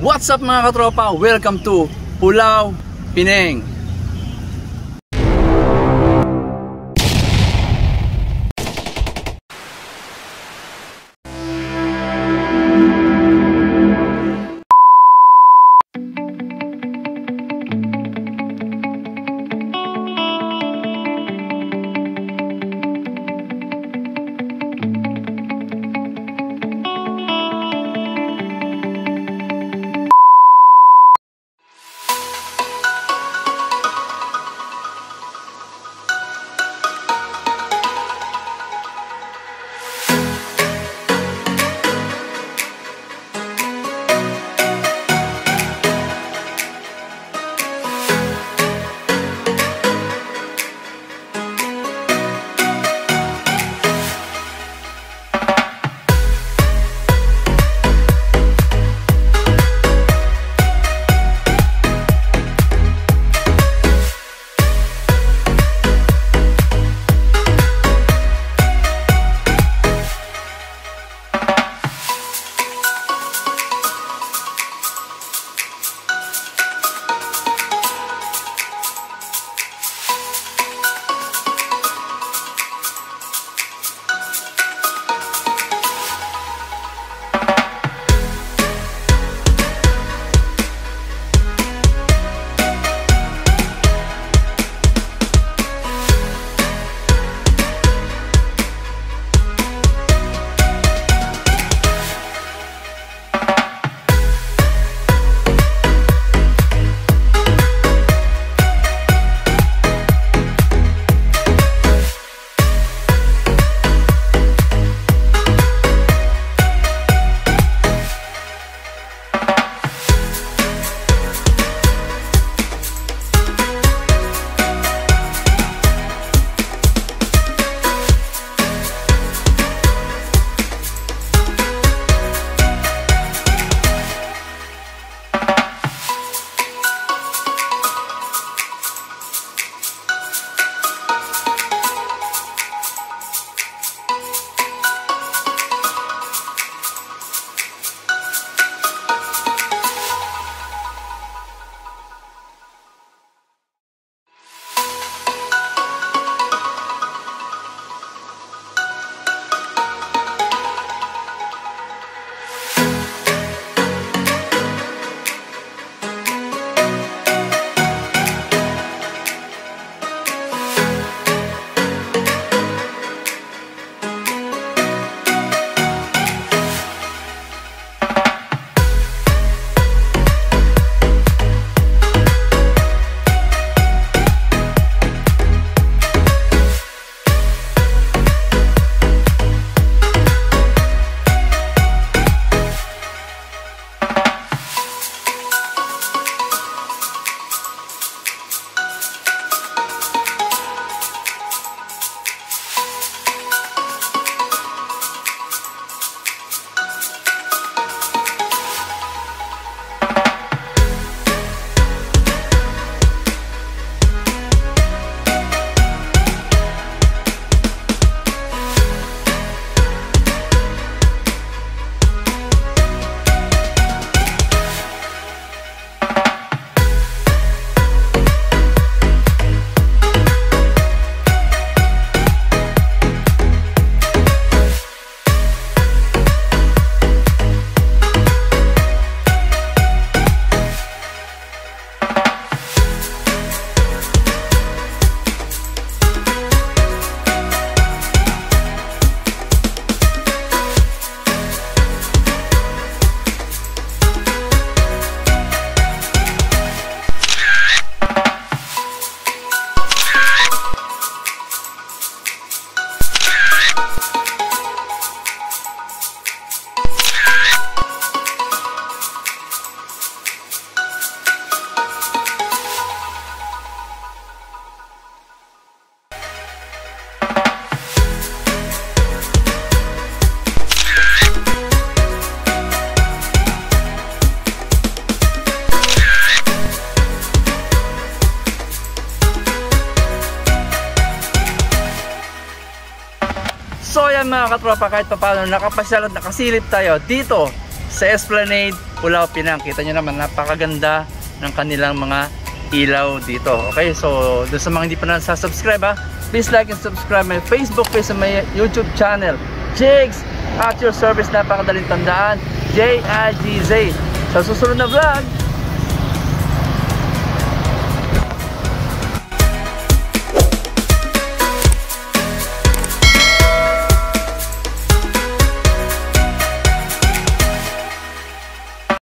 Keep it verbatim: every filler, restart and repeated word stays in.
What's up mga katropa? Welcome to Pulau Penang. So yan mga katropa, kahit pa paano nakapasyal at nakasilip tayo dito sa Esplanade Pulau Penang. Kita nyo naman, napakaganda ng kanilang mga ilaw dito. Okay, so doon sa mga hindi pa na subscribe ha, please like and subscribe my Facebook page and my YouTube channel. JiGZ at your service, napakadaling tandaan, J I G Z. Sa susunod na vlog,